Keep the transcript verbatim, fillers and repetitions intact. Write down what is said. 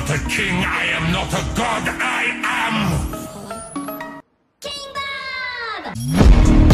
not a king, I am not a god, I am... King Bob!